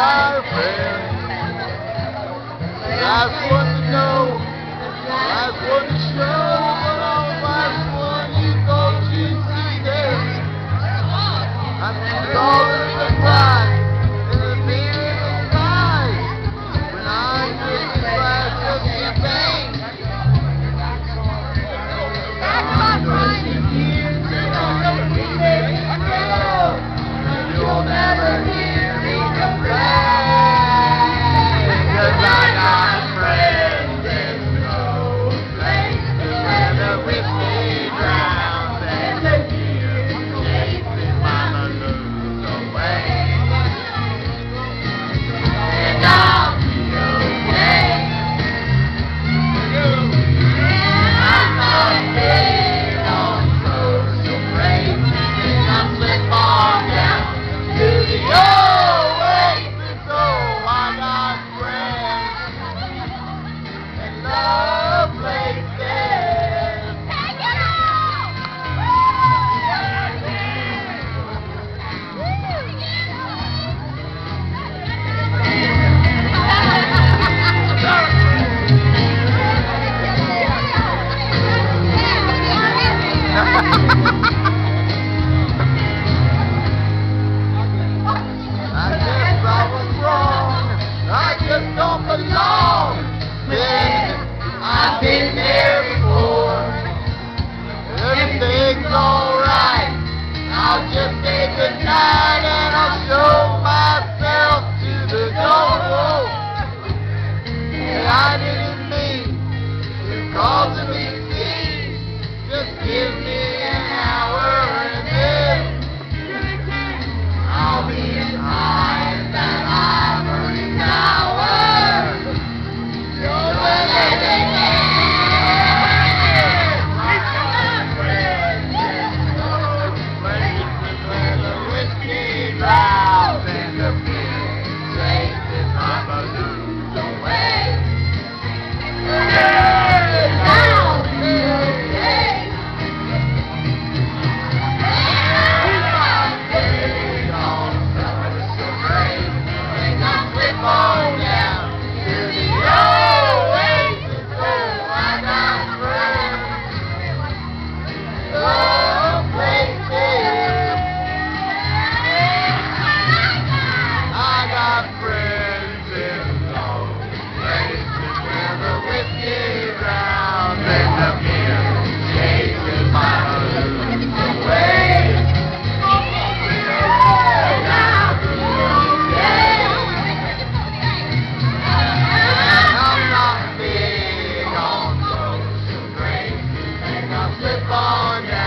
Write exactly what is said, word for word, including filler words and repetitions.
got a friend. Last one to know, last one to show, but on the last one you thought you'd see there. I think all of the pride and the fear in his eyes when I took the flash of the pain. I'm rushing years and I'm ready to go. You'll never hear me complain, 'cause I got friends in no place where the whiskey drowns and the beer chases my blues away. And I'll be okay. I'm not big on social grace, and I slip on down to the oasis. Oh, I got friends and love places. Take it off! I guess I was wrong. I just don't belong. Man, I've been there before. Everything's alright. I'll just say goodnight and I'll show myself to the door. And I didn't mean to cause a big scene. Just give me an hour and then I'll be as high as that ivory tower. You're the living I got friends in those places where the whiskey drowns and the beer chases my blues away. And I'll be okay. I'm big on social grace, and I'll slip on down to the oasis. Oh, I got friends, love places. I got friends in those places where the whiskey drowns and the beer chases my blues away. And I'll be okay. I'm not big on social grace, and I'll slip on down